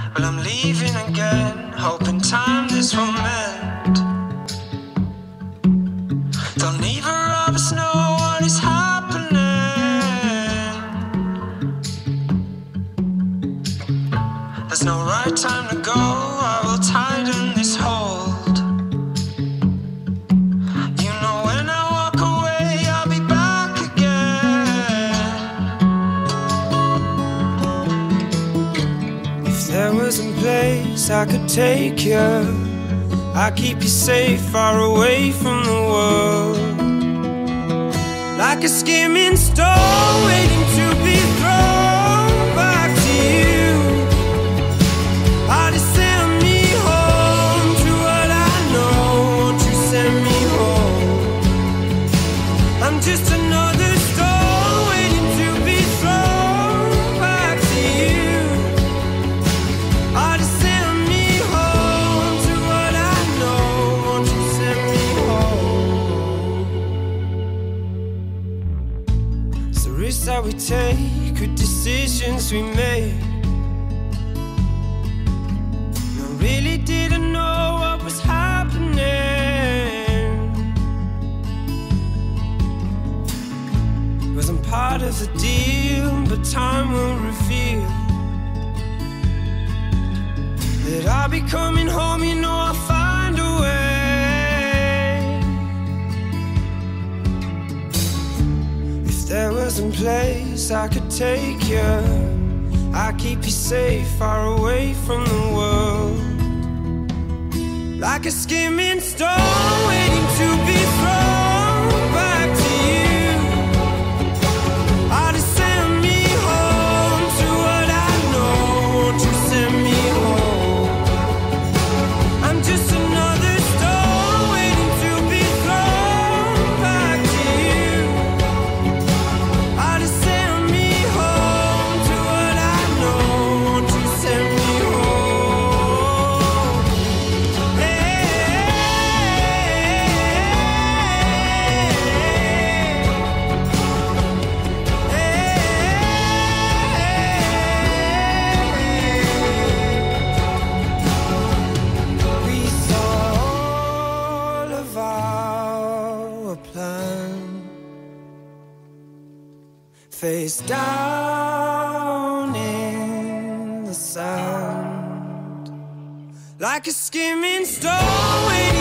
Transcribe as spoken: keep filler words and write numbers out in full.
Well, I'm leaving again, hoping time this will mend. Don't either of us know what is happening. There's no right time to go, I will tighten this hold. You know when I walk away, I'll be back again. If there was a place I could take you, I'd keep you safe, far away from the world. Like a skimming stone waiting to be thrown back to you. Oh, just send me home to what I know. Won't you send me home? I'm just another stone waiting to be thrown back to you. Oh, just send me home to what I know. Won't you send me home? It's the risks that we take, good decisions we make. Really didn't know what was happening. Wasn't part of the deal, but time will reveal that I'll be coming home, you know I'll find a way. If there was a place I could take you, I'd keep you safe, far away from the world. Like a skimming stone waiting to be thrown back to you. Oh, just send me home to what I know. Won't you send me home? I'm just another stone waiting to be thrown back to you. Oh, just send me home to what I know. Won't you send me home? We saw all of our plan face down in the sand, like a skimming stone waiting